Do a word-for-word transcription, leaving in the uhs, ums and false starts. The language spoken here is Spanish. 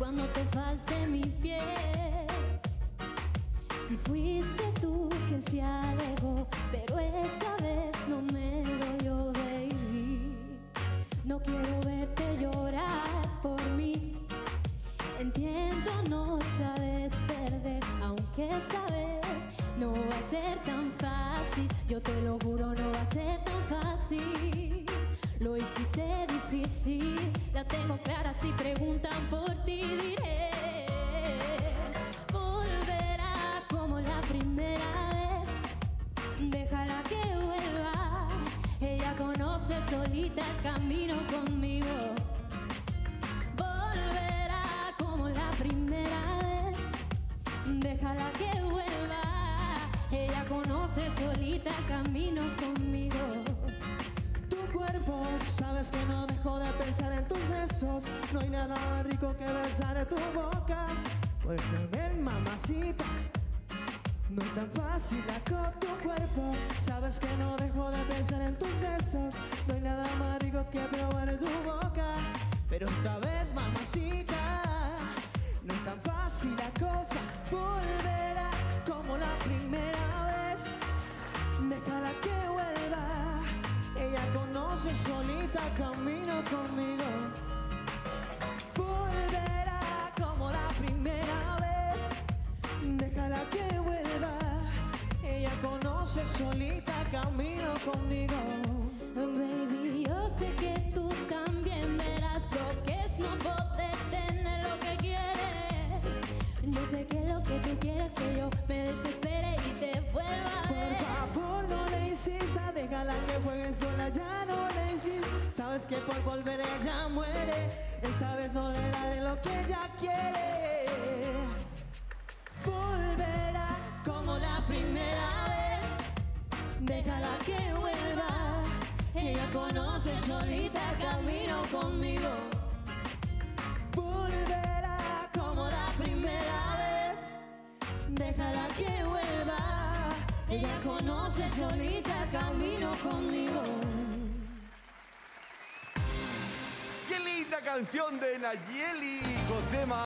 cuando te falte mi piel. Si fuiste tú quien se alejó, pero esta vez no me dolió, baby. No quiero verte llorar por mí. Entiendo, no sabes perder, aunque esta vez no va a ser tan fácil. Yo te lo juro, no va a ser tan fácil. Lo hiciste difícil, la tengo clara. Si preguntan por ti diré: volverá como la primera vez. Déjala que vuelva, ella conoce solita el camino conmigo. Volverá como la primera vez. Déjala que vuelva, ella conoce solita el camino conmigo. Sabes que no dejo de pensar en tus besos. No hay nada más rico que besar en tu boca. Pues ven, mamacita, no es tan fácil con tu cuerpo. Sabes que no dejo de pensar en tus besos. No hay nada más rico que probar en tu boca. Pero esta vez, mamacita, no es tan fácil la cosa. Volverá como la primera vez. Déjala que vuelva, ella conoce solita camino conmigo. Volverá como la primera vez. Déjala que vuelva, ella conoce solita camino conmigo. Baby, yo sé que tú también verás lo que es no poder tener lo que quieres. Yo sé que lo que tú quieres que yo me desespere y te vuelva a ver. Por favor, no le insistas, déjala que juegue sola, ya no le insistas. Sabes que por volver ella muere. Esta vez no le daré lo que ella quiere. Volverá como la primera vez. Déjala que vuelva, ella conoce solita camino conmigo. Volverá como la primera vez. Déjala que vuelva, ella conoce solita camino conmigo. ¡Qué linda canción de Nayeli Josema!